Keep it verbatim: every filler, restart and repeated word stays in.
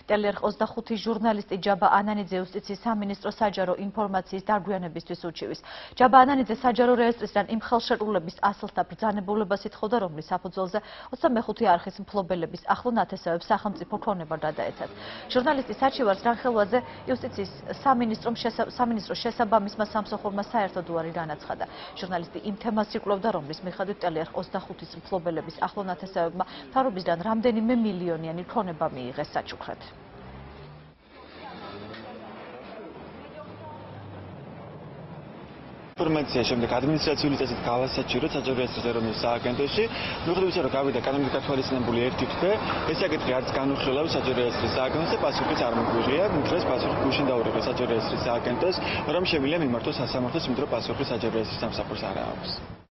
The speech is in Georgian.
ტელერხ ოცდახუთი ჟურნალისტი ჯაბა ანანიძე იუსტიციის სამინისტრო საჯარო ინფორმაციის დაგვიანებისთვის უჩივის. ჯაბა ანანიძე საჯარო რეესტრისგან იმ ხელშეკრულების ასლთა ბრძანებულებას ითხოვდა, რომლის საფუძველზე ოცდამეხუთი არხის მფლობელების ახლო ნათესავებს სახელმწიფო ქონება გადაეცათ. ჟურნალისტის საჩივარს რანხელვაძე იუსტიციის სამინისტრომ სამინისტროს შესაბამისმა სამსახურმა საერთოდ უარი განაცხადა. ჟურნალისტი იმ თემას იკვლევდა, რომლის მიხედვით ტელერხ ოცდახუთის მფლობელების ახლო ნათესავებმა მთავრობისგან რამდენიმე მილიონიანი ქონება მიიღეს საჩუქრად. ინფორმაცია შემდეგ ადმინისტრაციული წესით გავასაჭიროთ საჯარო რეესტრის ეროვნულ სააგენტოში. მიუხედავად იმისა, რომ გავიდა კანონით გათვალისწინებული ერთი თვე, ეს საკითხი არც განუხილავი საჯარო რეესტრის სააგენტოს და პასუხიც არ მიგვიღია. მითხრეს პასუხი გუშინ დაურიგეს საჯარო რეესტრის სააგენტოს, რომ შემიძლია მიმართოს სასამართლოს, იმიტომ რომ პასუხი საჯარო რეესტრის სამსახურს არ აქვს.